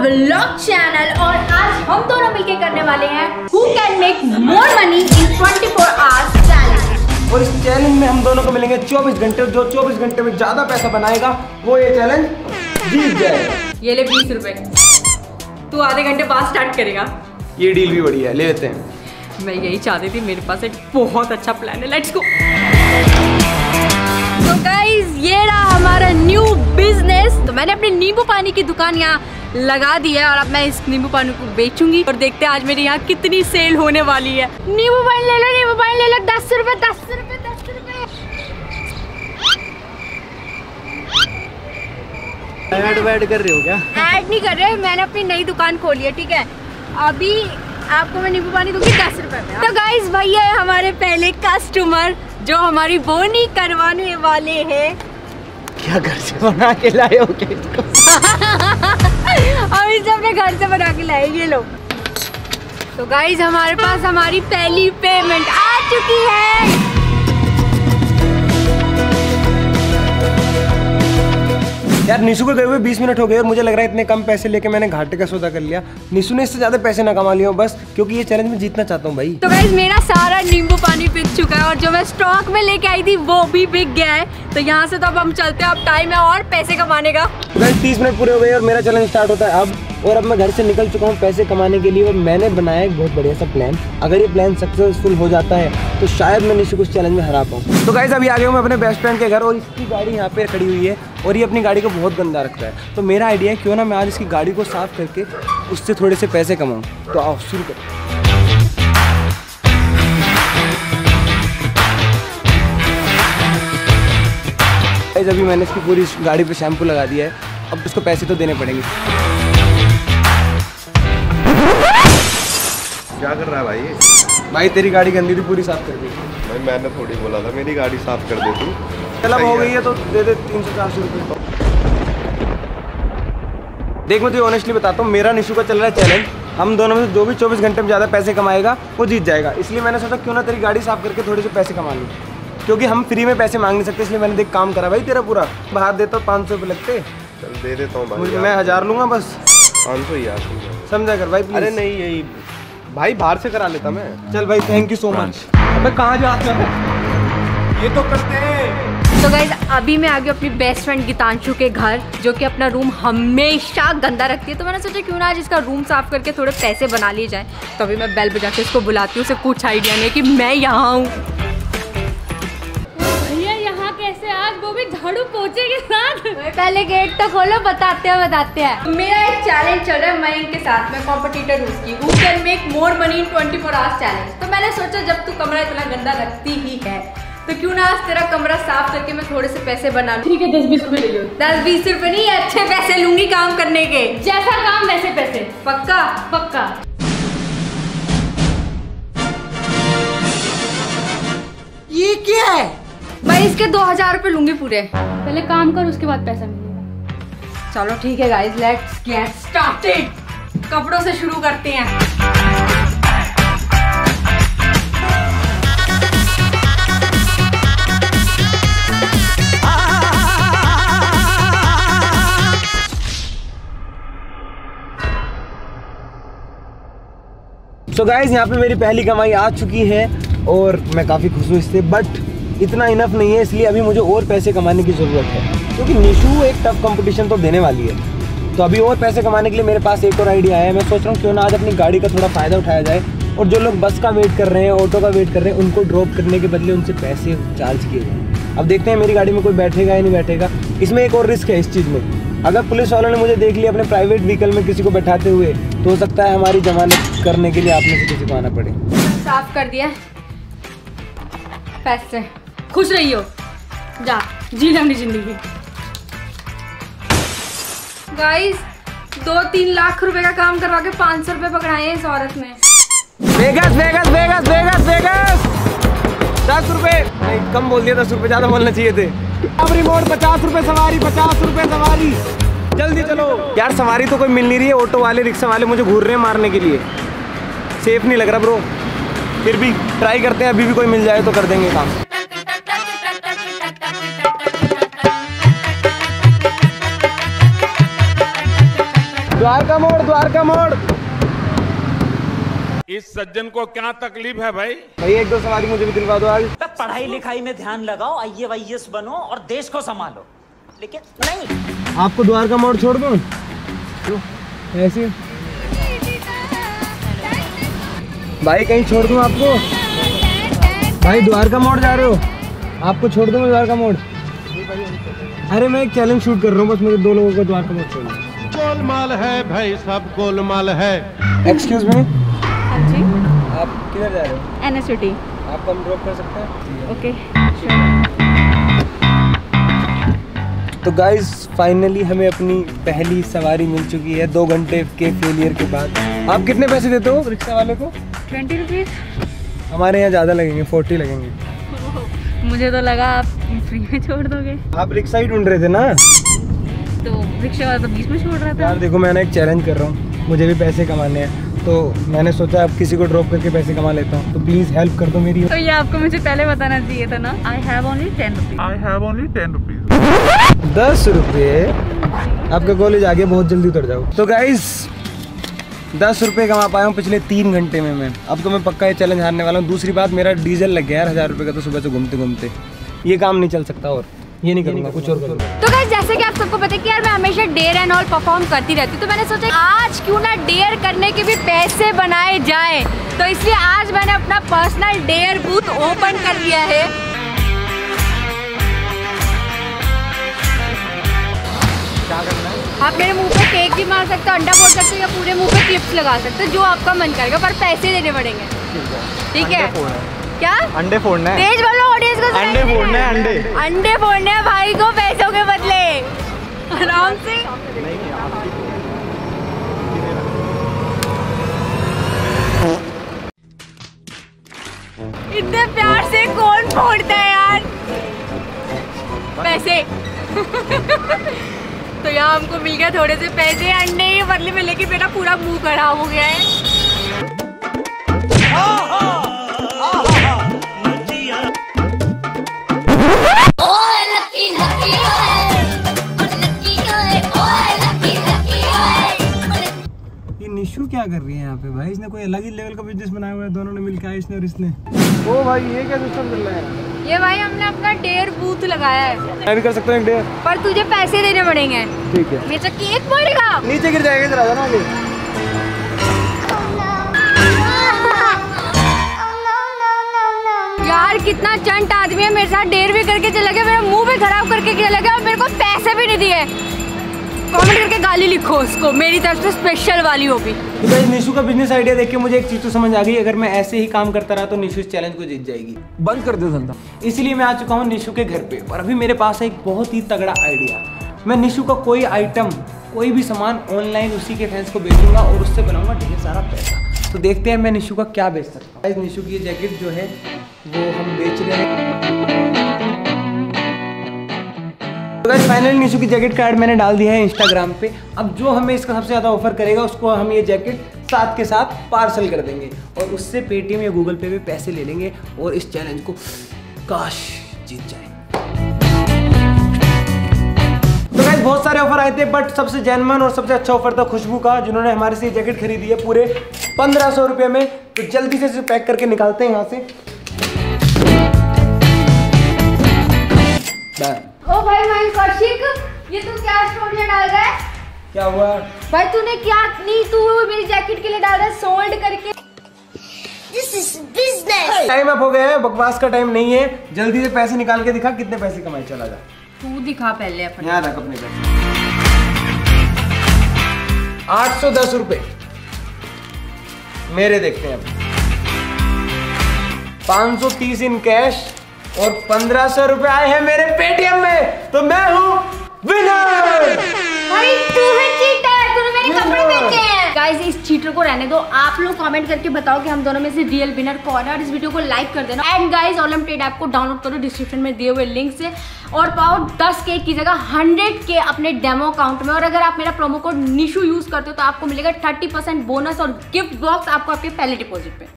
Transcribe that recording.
Vlog channel और आज हम दोनों मिलके करने वाले हैं Who can make more money in 24 hours challenge. और इस चैलेंज में हम दोनों को मिलेंगे 24 घंटे। जो 24 घंटे में ज्यादा पैसा बनाएगा वो ये चैलेंज जीत जाएगा। ये ले 20 रुपए, तू आधे घंटे बाद स्टार्ट करेगा। ये डील भी बढ़िया है, ले लेते हैं। मैं यही चाहती थी, मेरे पास एक बहुत अच्छा प्लान है, लेट्स गो। तो गाइस ये रहा हमारा न्यू बिजनेस। तो मैंने अपने नींबू पानी की दुकान यहाँ लगा दी है और अब मैं इस नींबू पानी को बेचूंगी और देखते हैं आज मेरे यहाँ कितनी सेल होने वाली है। नींबू पानी ले लो, नींबू पानी ले लो, 10 रुपए 10 रुपए 10 रुपए। ऐड कर रहे हो क्या? ऐड नहीं कर रहे, मैंने अपनी नई दुकान खोली है, ठीक है। अभी आपको मैं नींबू पानी दूंगी 10 रुपए में। तो गाइस भैया है हमारे पहले कस्टमर जो हमारी बोनी करवाने वाले हैं। क्या घर से बना के लाए हो क्या इसको? अभी से अपने घर से बना के लाए, ये लो। तो गाइस हमारे पास हमारी पहली पेमेंट आ चुकी है। यार निशु को गए हुए 20 मिनट हो गए और मुझे लग रहा है इतने कम पैसे लेके मैंने घाटे का सौदा कर लिया। निशु ने इससे ज्यादा पैसे ना कमा लिया बस, क्योंकि ये चैलेंज में जीतना चाहता हूँ भाई। तो गाइस मेरा सारा नींबू पानी बिक चुका है और जो मैं स्टॉक में लेके आई थी वो भी बिक गया है। तो यहाँ से तो अब हम चलते हैं, अब टाइम है और पैसे कमाने का। गाइस 30 मिनट पूरे हो गए और मेरा चैलेंज स्टार्ट होता है अब। और अब मैं घर से निकल चुका हूँ पैसे कमाने के लिए और मैंने बनाया एक बहुत बढ़िया सा प्लान। अगर ये प्लान सक्सेसफुल हो जाता है तो शायद मैं निशु को इस चैलेंज में हरा पाऊँ। तो गाइस अभी आ गया हूँ मैं अपने बेस्ट फ्रेंड के घर और इसकी गाड़ी यहाँ पे खड़ी हुई है और ये अपनी गाड़ी को बहुत गंदा रखता है। तो मेरा आइडिया है क्यों ना मैं आज इसकी गाड़ी को साफ करके उससे थोड़े से पैसे कमाऊँ। तो आओ शुरू करो। गाइस अभी मैंने इसकी पूरी गाड़ी पे शैम्पू लगा दिया है, अब इसको पैसे तो देने पड़ेंगे। क्या कर रहा है भाई? भाई तेरी गाड़ी गंदी थी, पूरी साफ कर दी। भाई मैंने थोड़ी बोला था मेरी गाड़ी साफ कर दे तू। चल अब हो गई है तो दे दे 300-400 रुपये। देख मैं तुझे ऑनेस्टली बताता हूँ, मेरा निशु का चल रहा है चैलेंज। हम दोनों में से जो भी 24 घंटे में ज़्यादा पैसे कमाएगा वो जीत जाएगा। इसलिए मैंने सोचा क्यों ना तेरी गाड़ी साफ करके थोड़े से पैसे कमा लूँ, क्योंकि हम फ्री में पैसे मांग नहीं सकते। इसलिए मैंने देख काम करा भाई तेरा पूरा। बाहर देता 500 रुपये लगते। चल दे देता हूँ भाई, मैं 1000 लूँगा बस। 500 ही यार समझा कर भाई प्लीज। अरे नहीं यही भाई बाहर से करा लेता मैं। चल भाई थैंक यू सो मच। अबे कहाँ जाता है, ये तो करते हैं। तो गाइस अभी मैं आ गई अपनी बेस्ट फ्रेंड गीतांशु के घर, जो कि अपना रूम हमेशा गंदा रखती है। तो मैंने सोचा क्यों ना आज इसका रूम साफ करके थोड़े पैसे बना लिए जाए। तो अभी मैं बेल बजा के इसको बुलाती हूँ, उसे कुछ आइडिया नहीं कि मैं यहाँ हूँ। भैया यहाँ कैसे आज, वो भी झाड़ू पोछे के साथ? पहले गेट तो खोलो, बताते हैं। मेरा एक चैलेंज चल रहा है मयंक के साथ, मैं कॉम्पिटिटर हूँ उसकी। Who can make more money in 24 hours challenge. तो मैंने सोचा जब तू कमरा इतना गंदा रखती ही है तो क्यों ना आज तेरा कमरा साफ करके मैं थोड़े से पैसे बना लूं। ठीक है 10-20 रुपए ले लो। 10-20 रुपए नहीं, अच्छे पैसे लूंगी काम करने के। जैसा काम वैसे पैसे। पक्का पक्का। ये क्या है मैं इसके 2000 रुपए लूंगी पूरे। पहले काम कर उसके बाद पैसा मिलेगा। चलो ठीक है गाइस, लेट्स गेट स्टार्टेड। कपड़ों से शुरू करते हैं। सो गाइज यहाँ पे मेरी पहली कमाई आ चुकी है और मैं काफ़ी खुश हूँ इससे। बट इतना इनफ नहीं है, इसलिए अभी मुझे और पैसे कमाने की ज़रूरत है, क्योंकि निशु एक टफ कंपटीशन तो देने वाली है। तो अभी और पैसे कमाने के लिए मेरे पास एक और आइडिया है। मैं सोच रहा हूँ क्यों ना आज अपनी गाड़ी का थोड़ा फ़ायदा उठाया जाए और जो लोग बस का वेट कर रहे हैं, ऑटो का वेट कर रहे हैं, उनको ड्रॉप करने के बदले उनसे पैसे चार्ज किए जाए। अब देखते हैं मेरी गाड़ी में कोई बैठेगा या नहीं बैठेगा। इसमें एक और रिस्क है इस चीज़ में, अगर पुलिस वालों ने मुझे देख लिया अपने प्राइवेट व्हीकल में किसी को बैठाते हुए तो हो सकता है हमारी जमानत करने के लिए आप में से किसी को आना पड़े। साफ कर दिया पैसे, खुश रहियो, जा जी लो अपनी जिंदगी। गाइस 2-3 लाख रुपए का काम करवा के 500 रुपए पकड़ाए हैं इस औरत ने। Vegas Vegas Vegas Vegas Vegas 10 रुपए नहीं, कम बोल दिया, 10 रुपए ज़्यादा बोलना चाहिए थे। अब रिमोट 50 रुपए सवारी, 50 रुपए सवारी, जल्दी चलो यार। सवारी तो कोई मिल नहीं रही है, ऑटो वाले रिक्शा वाले मुझे घूर रहे हैं मारने के लिए। सेफ नहीं लग रहा ब्रो, फिर भी ट्राई करते हैं, अभी भी कोई मिल जाए तो कर देंगे काम। तो द्वारका मोड़, द्वारका मोड़। इस सज्जन को क्या तकलीफ है भाई? भाई एक दो सवारी मुझे भी दिलवा दो आज। पढ़ाई लिखाई में ध्यान लगाओ, IAS बनो और देश को संभालो, लेकिन नहीं। आपको द्वारका मोड़ छोड़ दूं? ऐसे भाई कहीं छोड़ दूं आपको? भाई द्वारका मोड़ जा रहे हो? आपको छोड़ दूं मैं द्वारका मोड़? अरे मैं एक चैलेंज शूट कर रहा हूँ, बस मुझे 2 लोगों को द्वारका मोड़ छोड़ना। गोलमाल है भाई, सब गोलमाल है। एक्सक्यूज मी, हाँ जी, आप किधर जा रहे हो? NSUT। आपको हम ड्रॉप कर सकते हैं? ओके। तो गाइज फाइनली हमें अपनी पहली सवारी मिल चुकी है 2 घंटे के फेलियर के बाद। आप कितने पैसे देते हो रिक्शा वाले को? 20 रुपीज़। हमारे यहाँ ज़्यादा लगेंगे, 40 लगेंगे। मुझे तो लगा आप फ्री में छोड़ दोगे। आप रिक्शा ही ढूंढ रहे थे ना? तो रिक्शा वाला तो बीच में छोड़ रहा था। यार देखो, मैं ना एक चैलेंज कर रहा हूँ, मुझे भी पैसे कमाने हैं, तो मैंने सोचा अब किसी को ड्रॉप करके पैसे कमा लेता हूँ, तो प्लीज़ हेल्प कर दो मेरी। तो ये आपको मुझे पहले बताना चाहिए था ना। I have only 10 rupees। 10 रुपये? आपका कॉलेज आगे, बहुत जल्दी उतर जाओ। तो गाइज 10 रुपये कमा पाया हूँ पिछले 3 घंटे में मैं। अब तो मैं पक्का ये चैलेंज हारने वाला हूँ। दूसरी बात, मेरा डीजल लग गया यार 1000 रुपये का, तो सुबह से घूमते घूमते ये काम नहीं चल सकता, और ये नहीं करूँगा, कुछ और करूँगा। तो गाइस जैसे कि आप सबको पता है कि यार मैं हमेशा डेयर एंड ऑल परफॉर्म करती रहती हूँ, तो मैंने सोचा आज क्यों ना डेयर करने के भी पैसे बनाए जाए। तो इसलिए आज मैंने अपना पर्सनल डेयर बूथ ओपन कर लिया है। क्या करना है? आप मेरे मुंह पे केक भी मार सकते हो, अंडा फोड़ सकते हो, या पूरे मुंह पे क्लिप्स लगा सकते हो, जो आपका मन करेगा, पर पैसे देने पड़ेंगे। ठीक है? क्या अंडे फोड़ना है? तेज बोलो ऑडियंस को। अंडे फोड़ने हैं, अंडे। अंडे फोड़ने हैं भाई को पैसों के बदले, आराम से। इतने प्यार से कौन फोड़ता है यार पैसे? तो यहाँ हमको मिल गया थोड़े से पैसे अंडे के बदले में, लेकिन मेरा पूरा मुंह खराब हो गया है। ये निशु क्या कर रही है यहाँ पे भाई? इसने कोई अलग ही लेवल का बिजनेस बनाया हुआ है, दोनों ने मिलकर, इसने और इसने। ओ भाई ये क्या सिस्टम चल रहा है? ये भाई हमने अपना डेयर बूथ लगाया है। मैं भी कर सकता हूँ एक डेयर? पर तुझे पैसे देने पड़ेंगे। ठीक है। मेरा केक पड़ेगा, नीचे गिर जाएगा, इधर आ जाना आगे। यार कितना चंट आदमी है, मेरे साथ डेयर भी करके चला गया, मेरा मुंह भी खराब करके चला गया, और मेरे को पैसे भी नहीं दिए। कमेंट करके गाली लिखो उसको, मेरी तरफ से स्पेशल वाली होगी। तो गाइस निशु का बिजनेस आइडिया देख के मुझे एक चीज तो समझ आ गई, अगर मैं ऐसे ही काम करता रहा तो निशु इस चैलेंज को जीत जाएगी। बंद कर दो धंधा। इसलिए मैं आ चुका हूँ निशु के घर पे, और अभी मेरे पास है एक बहुत ही तगड़ा आइडिया। मैं निशु का कोई आइटम, कोई भी सामान ऑनलाइन उसी के फैंस को बेचूंगा और उससे बनाऊंगा ढेर सारा पैसा। तो देखते हैं मैं निशु का क्या बेच सकता हूँ। निशु की ये जैकेट जो है वो हम बेच रहे हैं। तो गाइस फाइनली निशु की जैकेट का ऐड मैंने डाल दिया है इंस्टाग्राम पे। अब जो हमें इसका सबसे ज़्यादा ऑफर करेगा उसको हम ये जैकेट साथ के साथ पार्सल कर देंगे, और उससे पेटीएम या गूगल पे पे पैसे ले लेंगे, और इस चैलेंज को काश जीत जाए। तो गाइस बहुत सारे ऑफर आए थे, बट सबसे जेन्युइन और सबसे अच्छा ऑफर था खुशबू का, जिन्होंने हमारे से ये जैकेट खरीदी है पूरे 1500 रुपये में। तो जल्दी से इसे पैक करके निकालते हैं यहाँ से। ओ भाई कौशिक, ये तू क्या स्टोरी डाल रहा है? क्या हुआ भाई तूने क्या नहीं, तू मेरी जैकेट के लिए डाल रहा है सोल्ड करके। This is business। Time up हो गया है, बकवास का टाइम नहीं है। जल्दी से पैसे निकाल के दिखा कितने पैसे कमाए। चला जा, तू दिखा पहले अपने। यहाँ रख अपने पैसे। 810 रुपए मेरे, देखते हैं अब। 530 इन कैश और 1500 रुपए आए हैं मेरे पेटीएम में, तो मैं हूँ विनर। भाई तू है चीटर, तूने मेरे कपड़े बेचे हैं। गाइस इस चीटर को रहने दो, आप लोग कमेंट करके बताओ कि हम दोनों में से रियल विनर कौन है, और इस वीडियो को लाइक कर देना। एंड गाइस ओलम्पिड ऐप को डाउनलोड करो डिस्क्रिप्शन में दिए हुए लिंक से, और पाओ 10K की जगह 100K अपने डेमो अकाउंट में। और अगर आप मेरा प्रोमो कोड निशु यूज करते हो तो आपको मिलेगा 30% बोनस और गिफ्ट बॉक्स आपको आपके पहले डिपॉजिट पे।